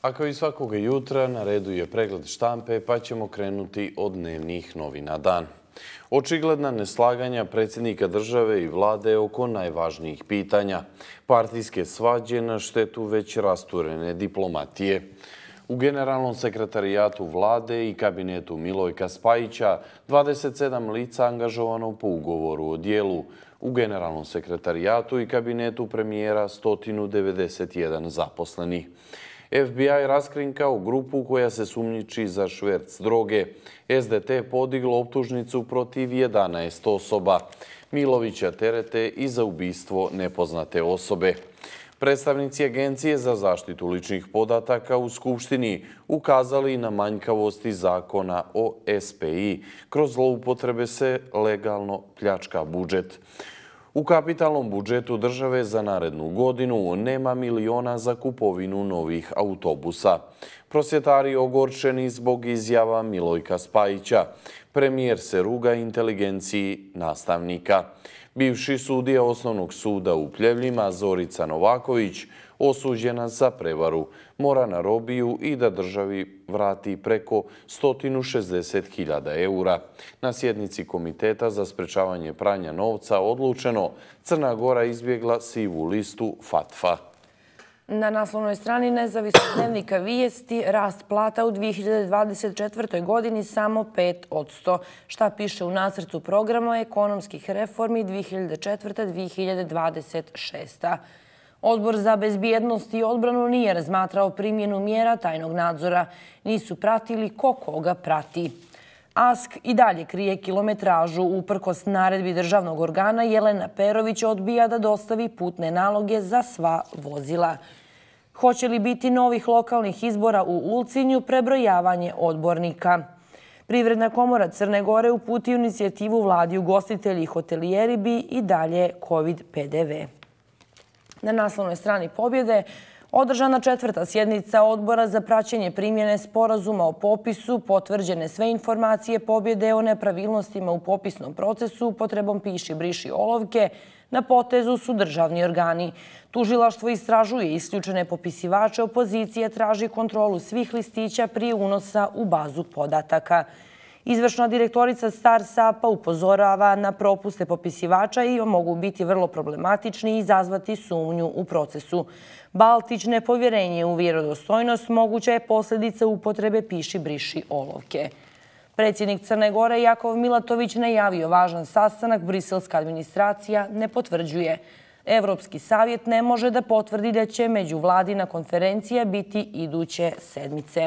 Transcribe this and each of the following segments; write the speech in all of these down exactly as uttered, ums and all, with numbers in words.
A kao i svakoga jutra, na redu je pregled štampe, pa ćemo krenuti od dnevnih novina dan. Očigledna neslaganja predsjednika države i vlade oko najvažnijih pitanja. Partijske svađe na štetu već rasturene diplomatije. U Generalnom sekretarijatu vlade i kabinetu Milojka Spajića dvadeset sedam lica angažovano po ugovoru o dijelu. U Generalnom sekretarijatu i kabinetu premijera sto devedeset jedan zaposleni. F B I raskrinkao grupu koja se sumnjiči za šverc droge. S D T podiglo optužnicu protiv jedanaest osoba. Milovića terete i za ubistvo nepoznate osobe. Predstavnici Agencije za zaštitu ličnih podataka u Skupštini ukazali na manjkavosti zakona o S P I. Kroz zloupotrebe se legalno pljačka budžet. U kapitalnom budžetu države za narednu godinu nema miliona za kupovinu novih autobusa. Prosvjetari ogorčeni zbog izjava Milojka Spajića. Premijer se ruga inteligenciji nastavnika. Bivši sudija Osnovnog suda u Pljevljima Zorica Novaković osuđena za prevaru, mora na robiju i da državi vrati preko sto šezdeset hiljada eura. Na sjednici Komiteta za sprečavanje pranja novca odlučeno, Crna Gora izbjegla sivu listu FATF-a. Na naslovnoj strani Nezavisnog dnevnika Vijesti rast plata u dvije hiljade dvadeset četvrtoj godini samo pet posto. Šta piše u nacrtu programa ekonomskih reformi dvije hiljade četvrta do dvije hiljade dvadeset šesta. Odbor za bezbjednost i odbranu nije razmatrao primjenu mjera tajnog nadzora. Nisu pratili ko koga prati. A S K i dalje krije kilometražu. Uprkos naredbi državnog organa, Jelena Perović odbija da dostavi putne naloge za sva vozila. Hoće li biti novih lokalnih izbora u Ulcinju? Prebrojavanje odbornika. Privredna komora Crne Gore uputi inicijativu vladi ugostitelji i hotelijeri bi i dalje COVID P D V. Na naslovnoj strani Pobjede održana četvrta sjednica Odbora za praćenje primjene sporazuma o popisu, potvrđene sve informacije Pobjede o nepravilnostima u popisnom procesu upotrebom piši briši olovke. Na potezu su državni organi. Tužilaštvo istražuje isključene popisivače, opozicija traži kontrolu svih listića prije unosa u bazu podataka. Izvršna direktorica Star Sapa upozorava na propuste popisivača i mogu biti vrlo problematični i izazvati sumnju u procesu. Baltić, nepovjerenje u vjerodostojnost moguća je posljedica upotrebe piši briši olovke. Predsjednik Crne Gore Jakov Milatović najavio važan sastanak, briselska administracija ne potvrđuje. Evropski savjet ne može da potvrdi da će međuvladina konferencija biti iduće sedmice.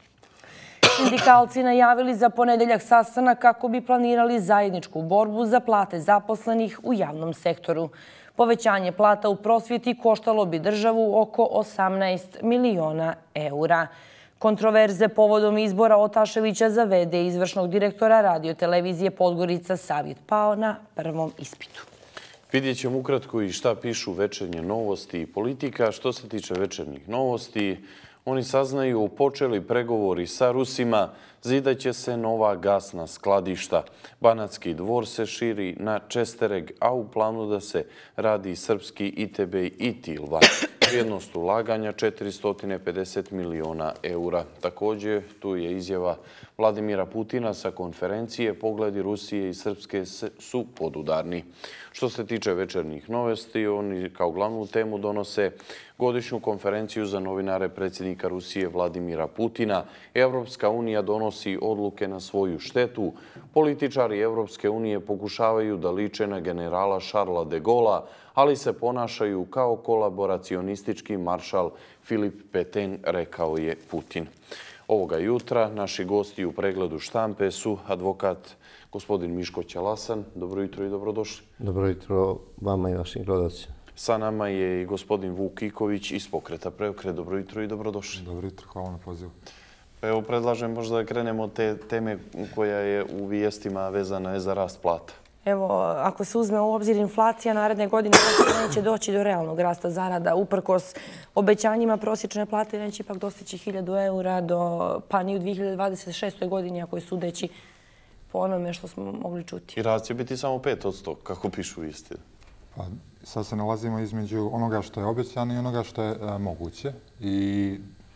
Sindikalci najavili za ponedeljak sastanak kako bi planirali zajedničku borbu za plate zaposlenih u javnom sektoru. Povećanje plata u prosvjeti koštalo bi državu oko osamnaest miliona eura. Kontroverze povodom izbora Otaševića za V D izvršnog direktora radiotelevizije Podgorica savjet pao na prvom ispitu. Vidjet ćemo ukratko i šta pišu Večernje novosti i Politika. Što se tiče Večernjih novosti, oni saznaju počeli pregovori sa Rusima, zidaće se nova gasna skladišta. Banatski dvor se širi na Čestereg, a u planu da se radi srpski I T B i Tilva. Vrijednost ulaganja četiristo pedeset miliona eura. Također, tu je izjava Vladimira Putina sa konferencije Pogledi Rusije i Srpske su podudarni. Što se tiče Večernjih novosti, oni kao glavnu temu donose godišnju konferenciju za novinare predsjednika Rusije Vladimira Putina. Evropska unija donosi odluke na svoju štetu. Političari Evropske unije pokušavaju da liče na generala Šarla de Gola, ali se ponašaju kao kolaboracionistički maršal Filip Peten, rekao je Putin. Ovoga jutra naši gosti u pregledu štampe su advokat gospodin Miško Ćalasan. Dobro jutro i dobrodošli. Dobro jutro vama i vašim gledalcima. Sa nama je i gospodin Vuk Kiković iz Pokreta Preokret. Dobro jutro i dobrodošli. Dobro jutro, hvala na pozivu. Evo, predlažem možda da krenemo od te teme koja je u vijestima vezana je za rast plata. Evo, ako se uzme u obzir inflacija, naredne godine neće doći do realnog rasta zarada. Uprkos obećanjima prosječne plate neće ipak dostići hiljadu eura do, pa ni u dvije hiljade dvadeset šestoj godini, ako je sudeći po onome što smo mogli čuti. I rast će biti samo pet posto, kako pišu vijesti. Pa, sad se nalazimo između onoga što je obećano i onoga što je a, moguće. I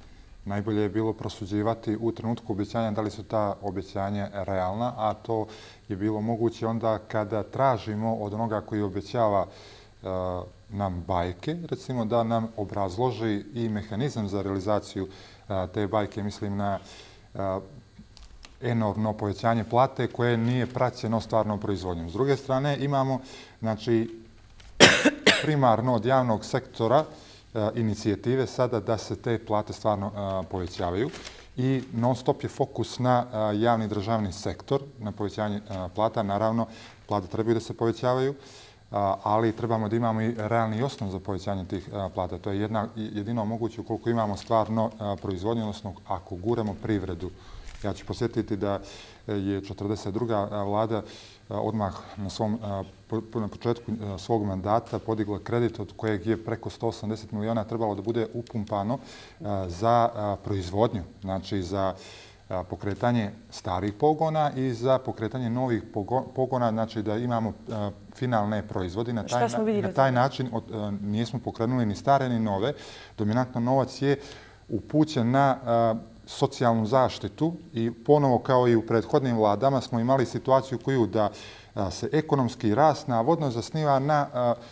najbolje je bilo prosuđivati u trenutku obećanja da li su ta obećanja realna, a to je bilo moguće onda kada tražimo od onoga koji obećava nam bajke, recimo da nam obrazloži i mehanizam za realizaciju te bajke, mislim na enormno povećanje plate koje nije praćeno stvarnom proizvodnjom. S druge strane imamo, znači, primarno od javnog sektora inicijative sada da se te plate stvarno povećavaju i non stop je fokus na javni državni sektor, na povećanje plata. Naravno, plate trebaju da se povećavaju, ali trebamo da imamo i realni osnov za povećanje tih plata. To je jedna, jedino moguće ukoliko imamo stvarno proizvodnju, odnosno ako guramo privredu. Ja ću posjetiti da je četrdeset druga vlada odmah na, svom, na početku svog mandata podigla kredit od kojeg je preko sto osamdeset miliona trebalo da bude upumpano za proizvodnju, znači za pokretanje starih pogona i za pokretanje novih pogona, znači da imamo finalne proizvode. Na taj, na taj način od, nismo pokrenuli ni stare ni nove. Dominantno novac je upućen na socijalnu zaštitu i ponovo kao i u prethodnim vladama smo imali situaciju koju da se ekonomski rast navodno zasniva na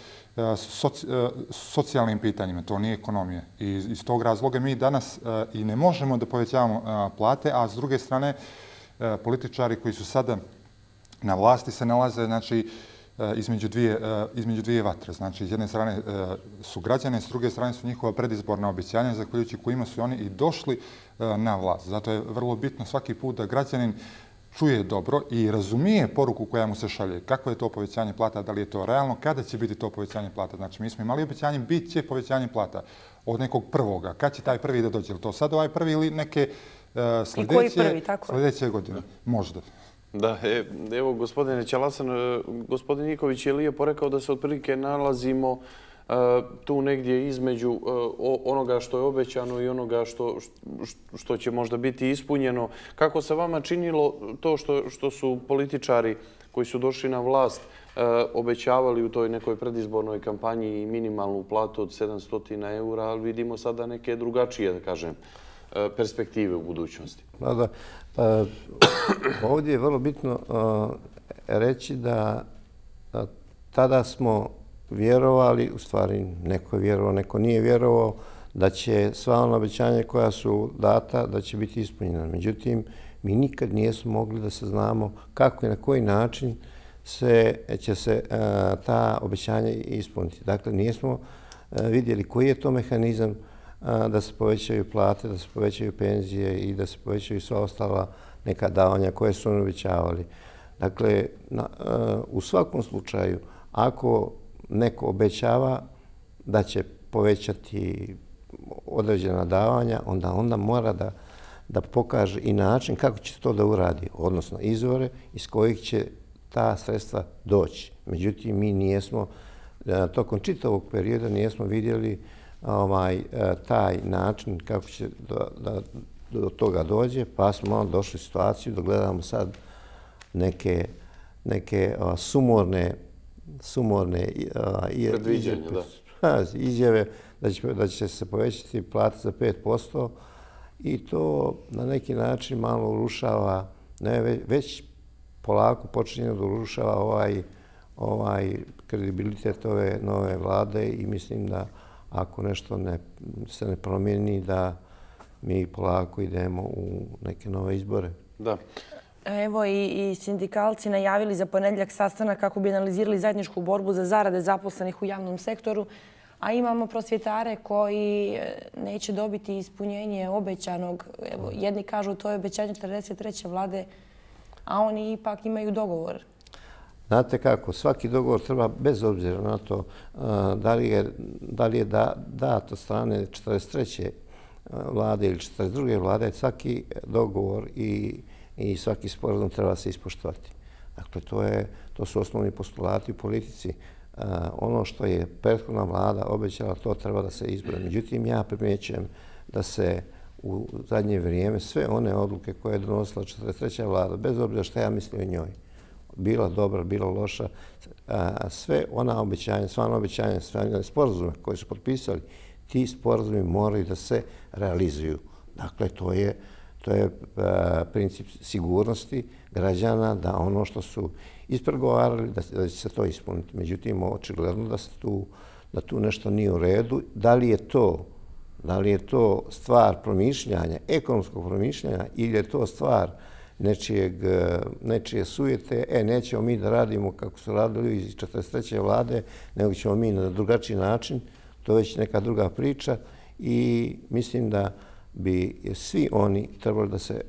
soci, socijalnim pitanjima. To nije ekonomija. I iz tog razloga mi danas i ne možemo da povećavamo plate, a s druge strane političari koji su sada na vlasti se nalaze, znači, između dvije, između dvije vatre. Znači, s jedne strane su građane, s druge strane su njihova predizborna obećanja, zahvaljujući kojima su oni i došli na vlast. Zato je vrlo bitno svaki put da građanin čuje dobro i razumije poruku koja mu se šalje. Kako je to povećanje plata, da li je to realno, kada će biti to povećanje plata. Znači, mi smo imali obećanje, bit će povećanje plata od nekog prvoga. Kad će taj prvi da dođe? To sad ovaj prvi ili neke sljedeće, sljedeće godine? Možda. Da, evo, gospodine Ćalasan, gospodin Niković je lijepo rekao da se otprilike nalazimo tu negdje između onoga što je obećano i onoga što, što će možda biti ispunjeno. Kako se vama činilo to što, što su političari koji su došli na vlast obećavali u toj nekoj predizbornoj kampanji minimalnu platu od sedamsto eura, ali vidimo sada neke drugačije, da kažem, perspektive u budućnosti? Da, da. Pa, ovdje je vrlo bitno reći da tada smo vjerovali, u stvari neko je vjerovao, neko nije vjerovao, da će sva ona obećanja koja su data, da će biti ispunjena. Međutim, mi nikad nismo mogli da se znamo kako i na koji način se, će se ta obećanja ispuniti. Dakle, nismo vidjeli koji je to mehanizam da se povećaju plate, da se povećaju penzije i da se povećaju sva ostala neka davanja koje su oni obećavali. Dakle, na, u svakom slučaju, ako neko obećava da će povećati određena davanja, onda onda mora da, da pokaže i način kako će to da uradi, odnosno izvore iz kojih će ta sredstva doći. Međutim, mi nijesmo, tokom čitavog perioda nijesmo vidjeli ovaj, taj način kako će do, da, do toga dođe, pa smo došli u situaciju da gledamo sad neke, neke a, sumorne, sumorne a, predviđanja, da. izjave da će, da će se povećati plate za pet posto i to na neki način malo urušava, ne, već polako počinje da urušava ovaj, ovaj kredibilitet ove nove vlade i mislim da ako nešto ne, se ne promijeni, da mi polako idemo u neke nove izbore. Da. Evo i, i sindikalci najavili za ponedjeljak sastanak kako bi analizirali zajedničku borbu za zarade zaposlenih u javnom sektoru, a imamo prosvjetare koji neće dobiti ispunjenje obećanog. Evo, jedni kažu to je obećanje četrdeset treće vlade, a oni ipak imaju dogovor. Znate kako, svaki dogovor treba, bez obzira na to da li je, da li je da, dat od strane četrdeset treće vlade ili četrdeset druge vlade, svaki dogovor i, i svaki sporazum treba se ispoštovati. Dakle, to, je, to su osnovni postulati u politici. Ono što je prethodna vlada obećala, to treba da se izbore. Međutim, ja primjećujem da se u zadnje vrijeme sve one odluke koje je donosila četrdeset treća vlada, bez obzira što ja mislim o njoj, bila dobra, bila loša, sve ona obećanja, sva ona obećanja, sve one sporazume koje su potpisali, ti sporazumi moraju da se realizuju. Dakle, to je, to je princip sigurnosti građana da ono što su ispregovarali, da, da će se to ispuniti. Međutim, očigledno da, tu, da tu nešto nije u redu. Da li je to, da li je to stvar promišljanja, ekonomskog promišljanja ili je to stvar nečijeg, nečije sujete, e, nećemo mi da radimo kako su radili iz četrdeset treće vlade, nego ćemo mi na drugačiji način, to je već neka druga priča i mislim da bi svi oni trebali da se,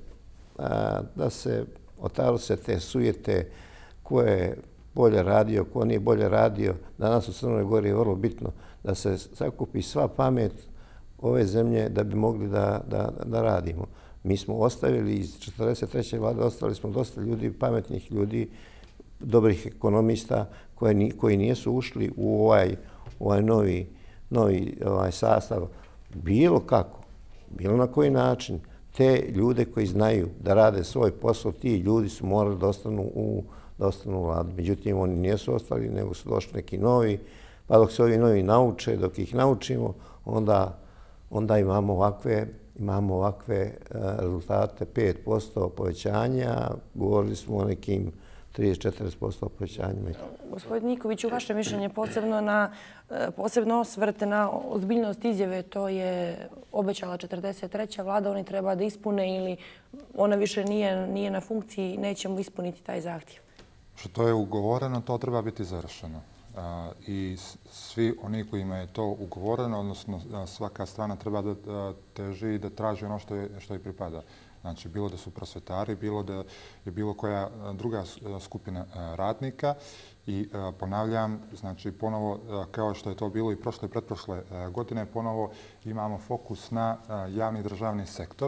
da se otarose te sujete ko je bolje radio, ko nije bolje radio. Danas u Crnoj Gori je vrlo bitno da se sakupi sva pamet ove zemlje da bi mogli da, da, da radimo. Mi smo ostavili iz četrdeset treće vlade, ostavili smo dosta ljudi, pametnih ljudi, dobrih ekonomista koji, koji nijesu ušli u ovaj, ovaj novi, novi ovaj sastav bilo kako, bilo na koji način. Te ljude koji znaju da rade svoj posao, ti ljudi su morali da ostanu u, da ostanu u vladu. Međutim, oni nijesu ostali, nego su došli neki novi, pa dok se ovi novi nauče, dok ih naučimo, onda, onda imamo ovakve imamo ovakve rezultate, pet posto povećanja, govorili smo o nekim trideset do četrdeset posto povećanjima. Gospodin Niković, u vaše mišljenje posebno na posebno osvrt na ozbiljnost izjave, to je obećala četrdeset treća vlada, oni treba da ispune ili ona više nije, nije na funkciji, nećemo ispuniti taj zahtjev. Što je ugovoreno, to treba biti završeno. I svi oni kojima je to ugovoreno, odnosno svaka strana treba da teži i da traži ono što je, što je pripada. Znači, bilo da su prosvetari, bilo da je bilo koja druga skupina radnika. I ponavljam, znači, ponovo, kao što je to bilo i prošle i pretprošle godine, ponovo imamo fokus na javni državni sektor,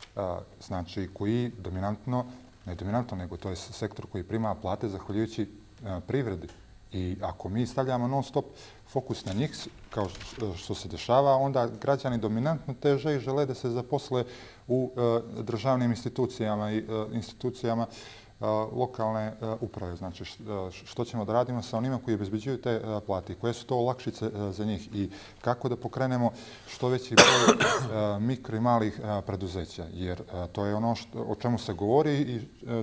znači, koji dominantno, ne dominantno, nego to je sektor koji prima plate zahvaljujući privredi. I ako mi stavljamo non stop fokus na njih, kao što se dešava, onda građani dominantno teže i žele da se zaposle u državnim institucijama i institucijama lokalne uprave. Znači, što ćemo da radimo sa onima koji obezbeđuju te plate, koje su to olakšice za njih i kako da pokrenemo što veći broj mikro i malih preduzeća. Jer to je ono što, o čemu se govori i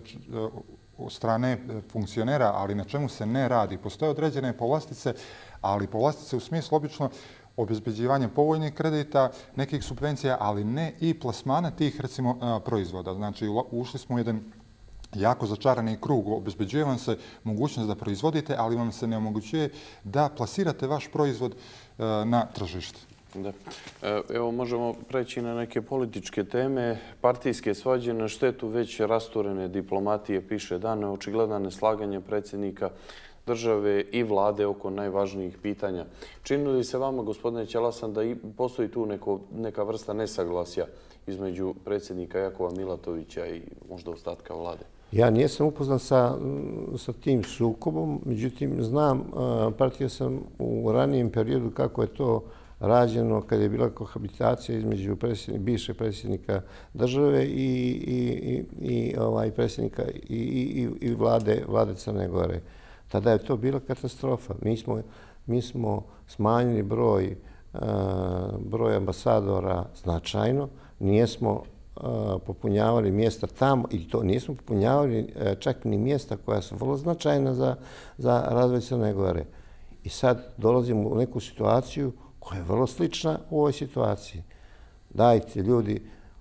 od strane funkcionera, ali na čemu se ne radi. Postoje određene povlastice, ali povlastice u smislu obično obezbeđivanja povoljnih kredita, nekih subvencija, ali ne i plasmana tih, recimo, proizvoda. Znači, ušli smo u jedan jako začarani krug. Obezbeđuje vam se mogućnost da proizvodite, ali vam se ne omogućuje da plasirate vaš proizvod na tržište. Da. Evo, možemo preći na neke političke teme. Partijske svađe na štetu već rasturene diplomatije, piše Dan, očigledna neslaganje predsjednika države i vlade oko najvažnijih pitanja. Čini li se vama, gospodine Ćelasan, da postoji tu neko, neka vrsta nesaglasja između predsjednika Jakova Milatovića i možda ostatka vlade? Ja nijesam upoznan sa, sa tim sukobom, međutim, znam, pratio sam u ranijem periodu kako je to rađeno kad je bila kohabitacija između predsjednik, bivšeg predsjednika države i, i, i, i ovaj predsjednika i, i, i vlade, vlade Crne Gore. Tada je to bila katastrofa. Mi smo, mi smo smanjili broj, uh, broj ambasadora značajno, nijesmo uh, popunjavali mjesta tamo i to nismo popunjavali uh, čak ni mjesta koja su vrlo značajna za, za razvoj Crne Gore. I sad dolazimo u neku situaciju koja je vrlo slična u ovoj situaciji. Dajte ljudi,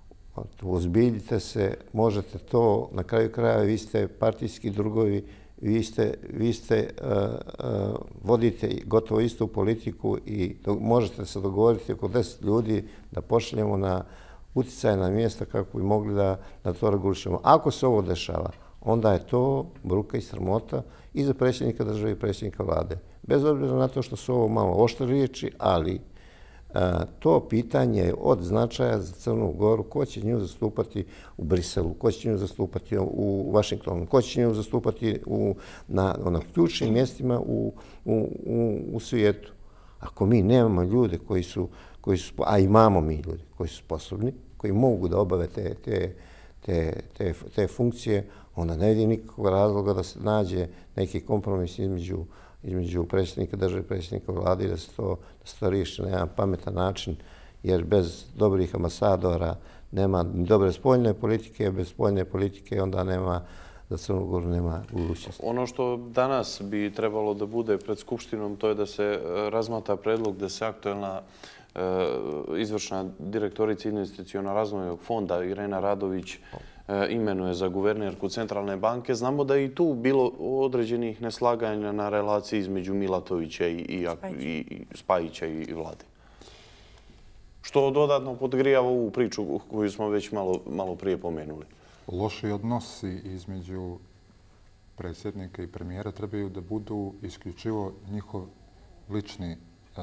ozbiljite se, možete to, na kraju kraja vi ste partijski drugovi, vi ste, vi ste uh, uh, vodite gotovo istu politiku i do, možete se dogovoriti oko deset ljudi da pošaljemo na uticajna mjesta kako bi mogli da, da to regulišemo. Ako se ovo dešava, onda je to bruka i sramota i za predsjednika države i predsjednika vlade. Bez obzira na to što su ovo malo oštre riječi, ali a, to pitanje je od značaja za Crnu Goru. Ko će nju zastupati u Briselu, ko će nju zastupati u Vašingtonu, ko će nju zastupati u, na, na ključnim mjestima u, u, u, u svijetu. Ako mi nemamo ljude koji su, koji su, a imamo mi ljude koji su sposobni, koji mogu da obave te, te, te, te, te funkcije, onda ne vidim nikakvog razloga da se nađe neki kompromis između između predsjednika države i predsjednika vlade i da se to, da se to riješi na jedan pametan način, jer bez dobrih ambasadora nema ni dobre spoljne politike, bez spoljne politike onda nema, za Crnu Goru nema budućnosti. Ono što danas bi trebalo da bude pred Skupštinom, to je da se razmatra predlog da se aktuelna izvršna direktorica investiciona razvojnog fonda Irena Radović imenuje za guvernerku Centralne banke. Znamo da je i tu bilo određenih neslaganja na relaciji između Milatovića i Spajića i vlade. Što dodatno podgrijava ovu priču koju smo već malo prije pomenuli. Loši odnosi između predsjednika i premijera trebaju da budu isključivo njihov lični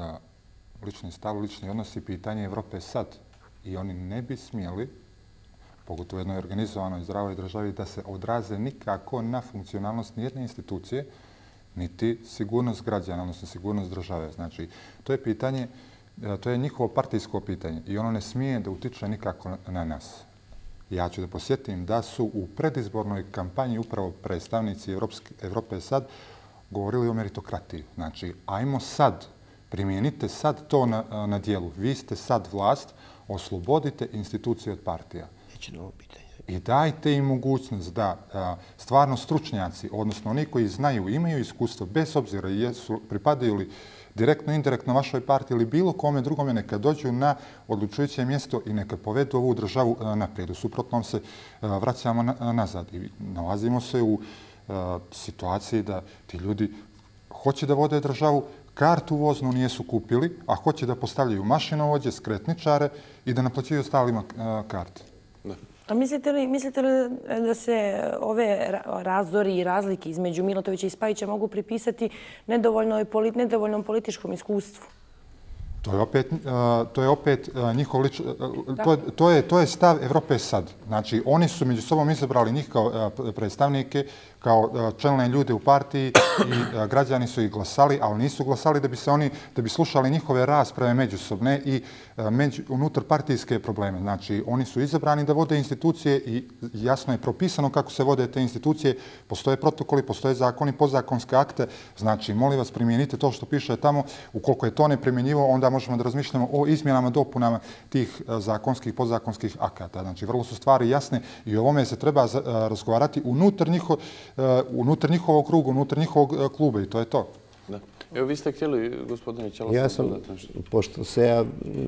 lični stav, lični odnos i pitanje Evrope sad. I oni ne bi smjeli, pogotovo u jednoj organizovanoj zdravoj državi, da se odraze nikako na funkcionalnost nijedne institucije, niti sigurnost građana, odnosno sigurnost države. Znači, to je pitanje, to je njihovo partijsko pitanje i ono ne smije da utiče nikako na nas. Ja ću da posjetim da su u predizbornoj kampanji upravo predstavnici Evrope sad govorili o meritokratiji. Znači, ajmo sad, primijenite sad to na, na dijelu. Vi ste sad vlast, oslobodite institucije od partija. I dajte im mogućnost da a, stvarno stručnjaci, odnosno oni koji znaju, imaju iskustvo, bez obzira jesu, pripadaju li direktno, indirektno vašoj partiji ili bilo kome drugome, neka dođu na odlučujuće mjesto i neka povedu ovu državu a, naprijed. U suprotnom se a, vraćamo na, nazad i nalazimo se u a, situaciji da ti ljudi hoće da vode državu, kartu voznu nijesu kupili, a hoće da postavljaju mašinovođe, skretničare i da naplaćuju ostalima karte. A mislite li, mislite li da se ove razdori i razlike između Milatovića i Spajića mogu pripisati nedovoljnom političkom iskustvu? To je opet, to je opet njihov lič... To, to, je, to je stav Evrope sad. Znači, oni su među sobom izabrali njih kao predstavnike, kao čelne ljude u partiji i građani su ih glasali, ali nisu glasali da bi se oni, da bi slušali njihove rasprave međusobne i među, unutar partijske probleme. Znači, oni su izabrani da vode institucije i jasno je propisano kako se vode te institucije. Postoje protokoli, postoje zakoni, podzakonske akte. Znači, molim vas, primijenite to što piše tamo. Ukoliko je to neprimjenjivo, onda možemo da razmišljamo o izmjenama, dopunama tih zakonskih, podzakonskih akata. Znači, vrlo su stvari jasne i o ovome se treba razgovarati unutar njiho, unutar njihovog kruga, unutar njihovog kluba i to je to. Da. Evo, vi ste htjeli, gospodine Ćelaš, ja sam, pošto se ja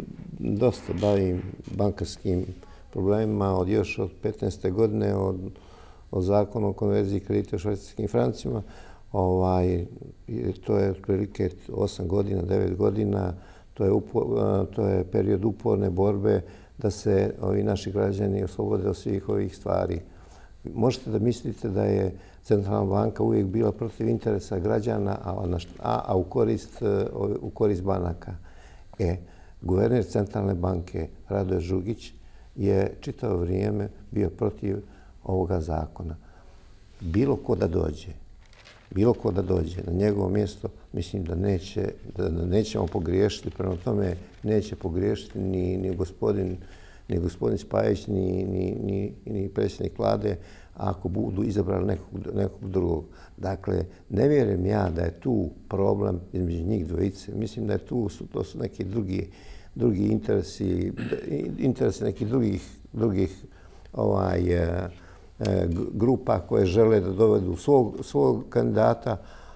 dosta bavim bankarskim problemima od još od petnaeste godine, od, od zakona o konverziji kredita u švajcarskim francima, ovaj, to je otprilike osam godina, devet godina, to je, upor, to je period uporne borbe da se ovi naši građani oslobode od svih ovih stvari. Možete da mislite da je Centralna banka uvijek bila protiv interesa građana, a, a, a u, korist, u korist banaka. E, guverner Centralne banke Radoje Žugić je čitavo vrijeme bio protiv ovoga zakona. Bilo ko da dođe, bilo ko da dođe na njegovo mjesto, mislim da, neće, da nećemo pogriješiti, prema tome neće pogriješiti ni, ni gospodin ni gospodin Spajić, ni, ni, ni, ni predsjednik vlade, ako budu izabrali nekog, nekog drugog. Dakle, ne vjerujem ja da je tu problem između njih dvojice. Mislim da je tu, su, to su neki drugi, drugi interesi, interesi nekih drugih, drugih ovaj, e, e, grupa koje žele da dovedu svog, svog kandidata,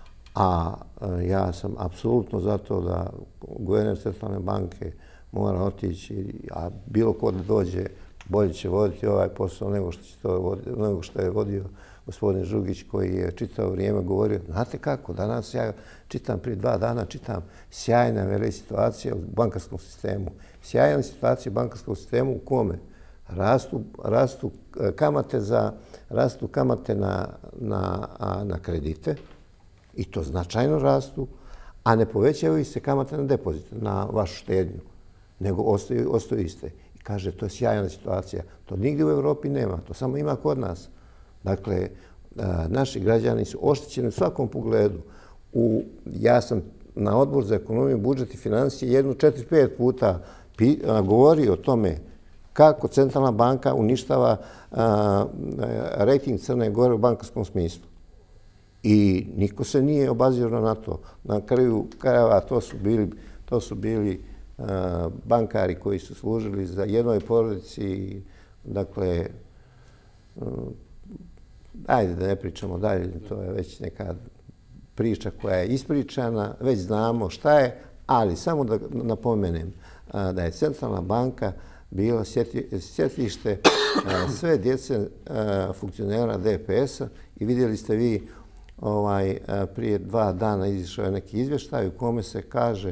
a e, ja sam apsolutno za to da guverner Centralne banke mora otići, a bilo ko da dođe bolje će voditi ovaj posao nego što, će to voditi, nego što je vodio gospodin Žugić koji je čitavo vrijeme govorio. Znate kako, danas ja čitam, prije dva dana čitam sjajna vele situacija u bankarskom sistemu. Sjajna situacija u bankarskom sistemu u kome rastu, rastu kamate, za, rastu kamate na, na, na kredite i to značajno rastu, a ne povećavaju se kamate na depozite, na vašu štednju, nego ostaju, ostaju iste. I kaže, to je sjajna situacija. To nigdje u Evropi nema, to samo ima kod nas. Dakle, naši građani su oštećeni u svakom pogledu. U, ja sam na Odbor za ekonomiju, budžet i financije jedno četiri, pet puta pi, a, govorio o tome kako Centralna banka uništava a, rating Crne Gore u bankarskom smislu. I niko se nije obazirao na to. Na kraju krajeva to su bili, to su bili bankari koji su služili za jednoj porodici Dakle, ajde da ne pričamo dalje, to je već neka priča koja je ispričana, već znamo šta je, ali samo da napomenem da je Centralna banka bila sjetište sve djece funkcionera D P S-a i vidjeli ste vi prije dva dana izišao je neki izvještaj u kome se kaže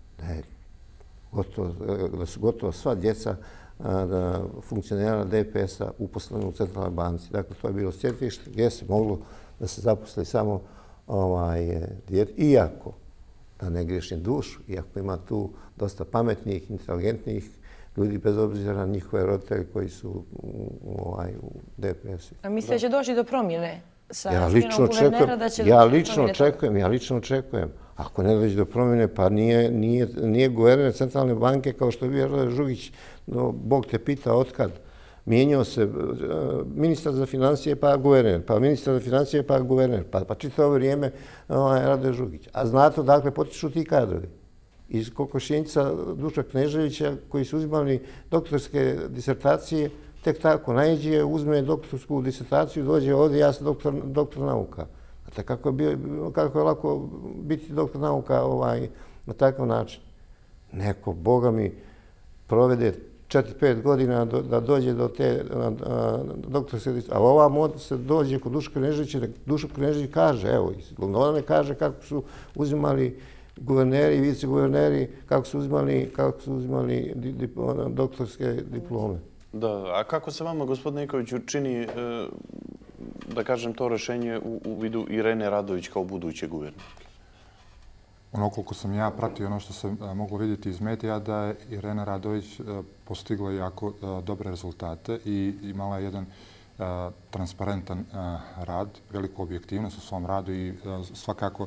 da su gotovo sva djeca funkcionera D P S-a uposleni u Centralnoj banci. Dakle, to je bilo sjetište gdje se moglo da se zaposli samo djete. Iako, da ne griješim dušu, iako ima tu dosta pametnih, inteligentnih ljudi, bez obzira na njihove roditelje koji su u D P S-u. A mislite da će doći do promjene sa ja lično očekujem, ja lično očekujem, ja lično očekujem. Ako ne dođe do promjene, pa nije, nije, nije guverner Centralne banke kao što je bio Žugić, no, Bog te pita otkad. Mijenjao se uh, ministar za financije pa guverner, pa ministar za financije pa guverner, pa, pa čitavo vrijeme uh, Radoje Žugić. A znate odakle potiču ti kadrovi? Iz kokošinjca Duša Kneževića koji su uzimali doktorske disertacije, tek tako naiđe, uzme doktorsku disertaciju, dođe ovdje, ja sam doktor, doktor nauka. Znate kako je, bio, kako je lako biti doktor nauka ovaj, na takav način? Neko, Boga mi, provede četiri pet godina do, da dođe do te a, a, doktorske disertacije. A ova mod se dođe kod Duša Kneževića, Duša Knežević kaže, evo, iz Londona kaže kako su uzimali guverneri i viceguverneri, kako su uzimali, kako su uzimali di, di, doktorske diplome. Da, a kako se vama, gospodine Ikoviću, čini, da kažem, to rešenje u, u vidu Irene Radović kao buduće guvernerke? Ono koliko sam ja pratio, ono što se moglo vidjeti iz medija, da je Irena Radović postigla jako dobre rezultate i imala jedan transparentan rad, veliku objektivnost u svom radu i svakako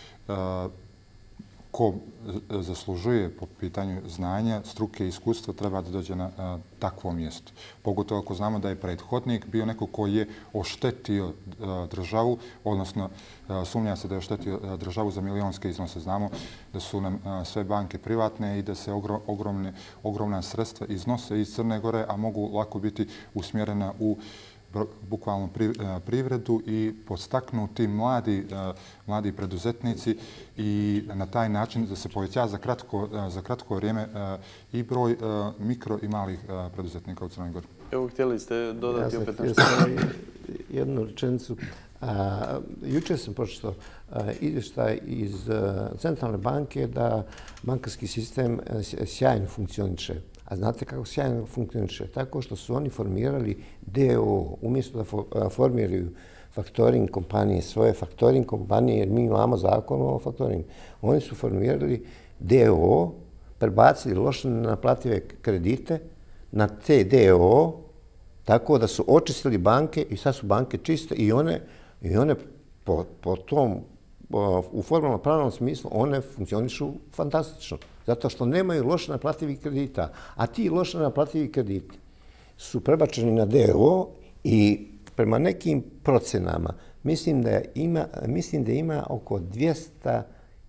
ko zaslužuje po pitanju znanja, struke i iskustva treba da dođe na a, takvo mjesto. Pogotovo ako znamo da je prethodnik bio neko koji je oštetio a, državu, odnosno a, sumnja se da je oštetio a, državu za milionske iznose. Znamo da su nam a, sve banke privatne i da se ogro, ogromne, ogromna sredstva iznose iz Crne Gore, a mogu lako biti usmjerena u bukvalno privredu i podstaknuti mladi, mladi preduzetnici i na taj način da se poveća za kratko, za kratko vrijeme i broj mikro i malih preduzetnika u Crnoj Gori. Evo, htjeli ste dodati ja opet nešto? Ja sam jednu rečenicu. A, jučer sam pročitao izvještaj iz a, Centralne banke da bankarski sistem a, sjajno funkcioniše. A znate kako sjajno funkcioniše? Tako što su oni formirali D O O. Umjesto da fo, a, formiraju faktoring kompanije, svoje faktoring kompanije, jer mi imamo zakon o faktoringu. Oni su formirali D O O, prebacili loše naplative kredite na te D O O, tako da su očistili banke i sad su banke čiste i one, i one po, po tom, u formalno pravnom smislu, one funkcionišu fantastično. Zato što nemaju loše naplativih kredita. A ti loše naplativi krediti su prebačeni na D O O i prema nekim procenama mislim da ima, mislim da ima oko dvjesto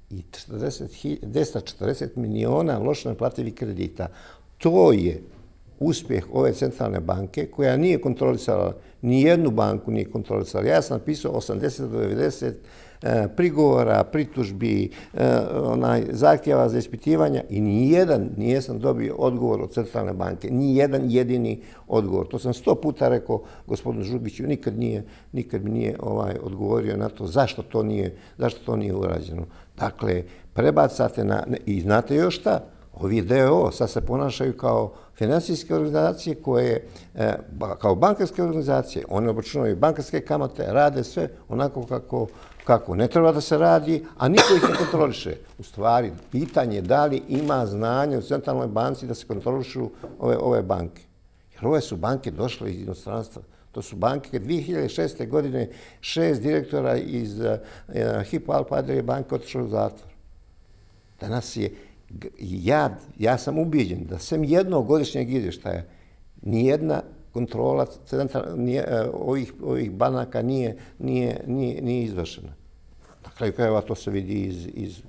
četrdeset miliona loše naplativih kredita. To je uspjeh ove centralne banke koja nije kontrolisala, ni jednu banku nije kontrolisala. Ja sam napisao osamdeset do devedeset e, prigovora, pritužbi, e, onaj, zahtjeva za ispitivanja i nijedan nijesam dobio odgovor od centralne banke. Nijedan jedini odgovor. To sam sto puta rekao gospodinu Žugiću, nikad nije, nikad mi nije ovaj, odgovorio na to zašto to nije, zašto to nije urađeno. Dakle, prebacate na... I znate još šta? Ovi D O O sad se ponašaju kao financijske organizacije koje, e, kao bankarske organizacije, one obračunaju bankarske kamate, rade sve onako kako, kako ne treba da se radi, a niko ih ne kontroliše. U stvari, pitanje je da li ima znanje u centralnoj banci da se kontrolišu ove, ove banke. Jer ove su banke došle iz inostranstva. To su banke dvije hiljade šeste. godine šest direktora iz uh, Hypo Alpe Adria banke otišlo u zatvor. Danas je Ja, ja sam ubijeđen da sem jednog godišnjeg izvještaja nijedna kontrola nije, ovih, ovih banaka nije, nije, nije, nije izvršena. Na kraju krajeva to se vidi iz, iz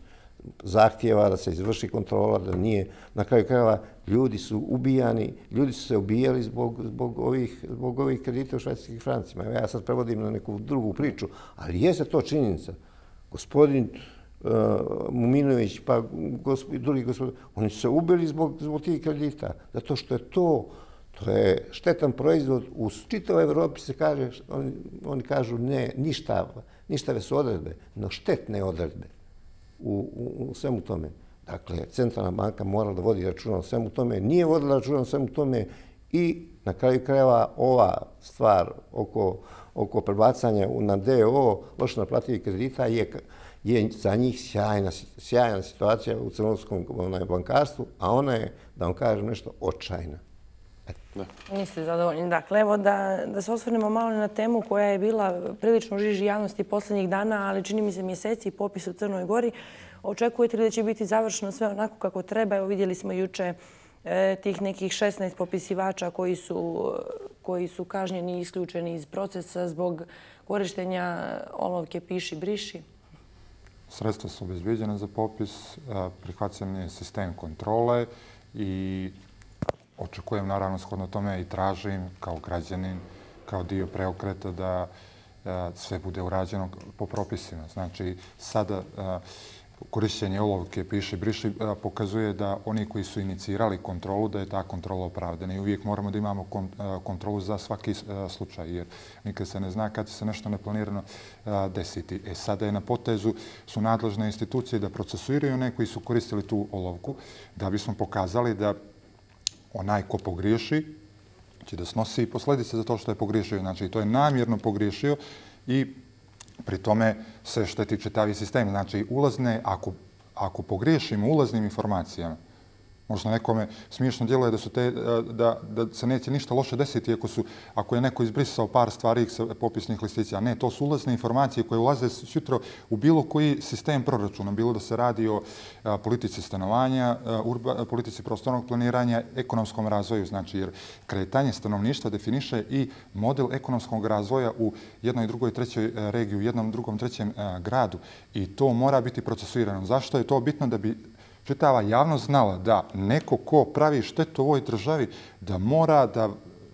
zahtjeva da se izvrši kontrola, da nije. Na kraju krajeva ljudi su ubijani, ljudi su se ubijali zbog, zbog, ovih, zbog ovih kredita u švajcarskim francima. Ja sad prevodim na neku drugu priču, ali jeste to činjenica. Gospodin uh, Muminović, pa gosp, drugi gospodin, oni su se ubili zbog, zbog tih kredita, zato što je to To je štetan proizvod. U čitavoj Evropi se kaže, oni, oni kažu ne, ništa, ništave su odredbe, no štetne odredbe u, u, u svemu tome. Dakle, Centralna banka mora da vodi računa o svemu tome, nije vodila računa o svemu tome i na kraju krajeva ova stvar oko, oko prebacanja na D O O, loše naplativih kredita, je, je za njih sjajna, sjajna situacija u crnogorskom bankarstvu, a ona je, da vam kažem nešto, očajna. Da. Niste zadovoljni. Dakle, evo da, da se osvrnemo malo na temu koja je bila prilično u žiži javnosti posljednjih dana, ali čini mi se mjeseci, popis u Crnoj Gori. Očekujete li da će biti završeno sve onako kako treba? Evo vidjeli smo juče e, tih nekih šesnaest popisivača koji su, koji su kažnjeni i isključeni iz procesa zbog korištenja olovke piši briši. Sredstva su obezbijeđena za popis, prihvaćen je sistem kontrole i očekujem, naravno, shodno tome i tražim kao građanin, kao dio preokreta da sve bude urađeno po propisima. Znači, sada korišćenje olovke piši briši pokazuje da oni koji su inicirali kontrolu, da je ta kontrola opravdana i uvijek moramo da imamo kontrolu za svaki slučaj, jer nikad se ne zna kad će se nešto neplanirano desiti. E sada je na potezu su nadležne institucije da procesuiraju one koji su koristili tu olovku, da bismo pokazali da onaj ko pogriješi će da snosi posljedice za to što je pogriješio. Znači, to je namjerno pogriješio i pri tome se šteti čitavi sistem. Znači, ulazne, ako, ako pogriješimo ulaznim informacijama, možda nekome smiješno djeluje da, su te, da, da se neće ništa loše desiti ako, su, ako je neko izbrisao par stvari sa popisnih listića. Ne, to su ulazne informacije koje ulaze sutra u bilo koji sistem proračuna. Bilo da se radi o a, politici stanovanja, a, urba, politici prostornog planiranja, ekonomskom razvoju. Znači, jer kretanje stanovništva definiše i model ekonomskog razvoja u jednoj, drugoj, trećoj regiji, u jednom, drugom, trećem a, gradu. I to mora biti procesuirano. Zašto je to bitno? Da bi čitava javnost znala da neko ko pravi štetu ovoj državi, da mora da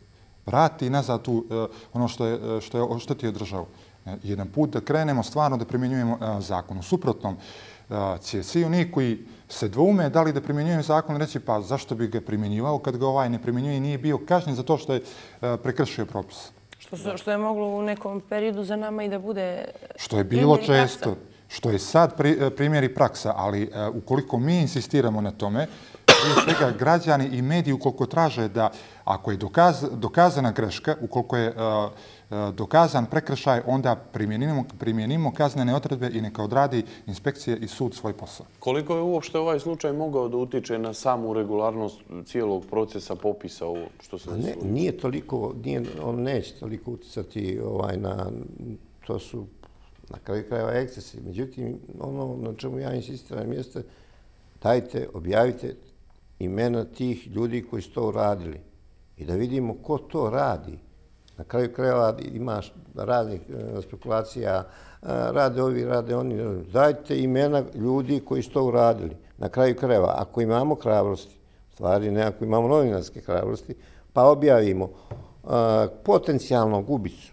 vrati nazad tu, ono što je, što je oštetio državu. Jedan put da krenemo stvarno da primjenjujemo zakon. U suprotnom će svi oni koji se dvoume da li da primjenjujem zakon reći pa zašto bi ga primjenjivao kad ga ovaj ne primjenjuje i nije bio kažnjen za to što je prekršio propis. Što, su, što je moglo u nekom periodu za nama i da bude... Što je bilo često. Što je sad primjer i praksa, ali uh, ukoliko mi insistiramo na tome, prije svega građani i mediji ukoliko traže da ako je dokaz, dokazana greška, ukoliko je uh, uh, dokazan prekršaj, onda primjenimo, primjenimo kaznene odredbe i neka odradi inspekcije i sud svoj posao. Koliko je uopšte ovaj slučaj mogao da utiče na samu regularnost cijelog procesa popisa ovo što se ne, nije toliko, nije, on neće toliko uticati ovaj, na to su na kraju krajeva ekscesi. Međutim, ono na čemu ja insistiram jeste dajte, objavite imena tih ljudi koji su to uradili i da vidimo ko to radi. Na kraju krajeva ima raznih spekulacija, rade ovi, rade oni. Dajte imena ljudi koji su to uradili. Na kraju krajeva, ako imamo hrabrosti, stvari ne, ako imamo novinarske hrabrosti, pa objavimo potencijalnu gubicu.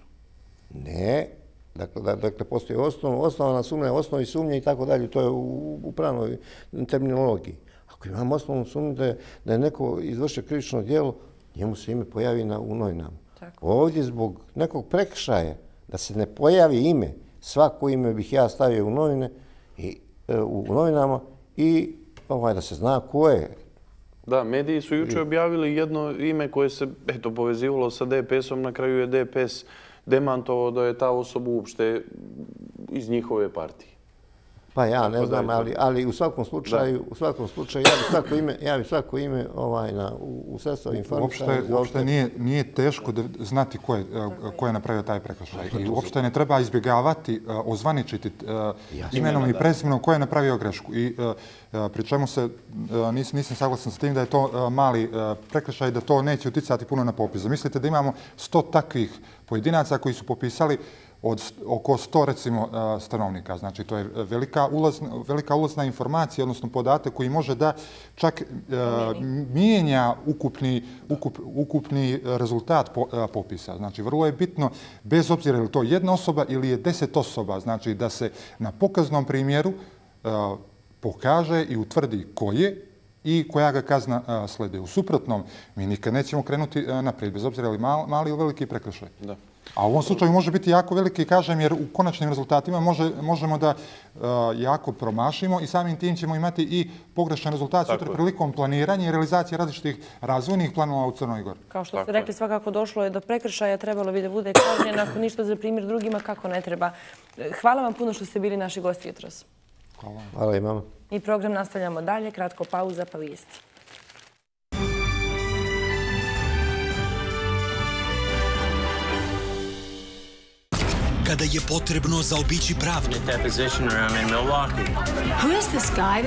Ne, Dakle, dakle, postoji osnov, osnovana sumnja, osnovi sumnje i tako dalje. To je u, u pravnoj terminologiji. Ako imamo osnovnu sumnju da je, da je neko izvršio krivično djelo, njemu se ime pojavi na, u novinama. Ovdje zbog nekog prekršaja da se ne pojavi ime, svako ime bih ja stavio u novine i e, u novinama i ovaj, da se zna ko je. Da, mediji su juče objavili jedno ime koje se eto, povezivalo sa D P S-om, na kraju je D P S demantovao da je ta osoba uopšte iz njihove partije. Pa ja ne znam, ali, ali u svakom slučaju, u svakom slučaju ja bih svako ime, ja bih svako ime ovaj, na, u, u sredstvu informisanja. Uopšte, uopšte nije, nije teško da znati ko je, ko je napravio taj prekršaj. I uopšte ne treba izbjegavati, ozvaničiti imenom i prezimenom ko je napravio grešku. I pri čemu se nis, nisam saglasan s tim da je to mali prekršaj, da to neće uticati puno na popis. Zamislite da imamo sto takvih pojedinaca koji su popisali od oko sto recimo stanovnika. Znači to je velika ulazna, velika ulazna informacija, odnosno podatak koji može da čak mijenja ukupni, ukup, ukupni rezultat popisa. Znači vrlo je bitno, bez obzira je li to jedna osoba ili je deset osoba, znači da se na pokaznom primjeru pokaže i utvrdi ko je i koja ga kazna slede. U suprotnom, mi nikad nećemo krenuti naprijed, bez obzira li mali ili veliki prekršaj. Da. A u ovom slučaju može biti jako veliki, kažem, jer u konačnim rezultatima može, možemo da uh, jako promašimo i samim tim ćemo imati i pogrešan rezultat sutra prilikom planiranja i realizacije različitih razvojnih planova u Crnoj Gori. Kao što ste rekli, svakako došlo je do prekršaja, trebalo bi da bude kažnjeno, ako ništa za primjer drugima, kako ne treba. Hvala vam puno što ste bili naši gosti jutros. Hvala. Hvala i mama. I program nastavljamo dalje, kratko pauza pa vijesti. Kada je potrebno zaobići pravdu. Deposition room in Milwaukee. Who is this guy?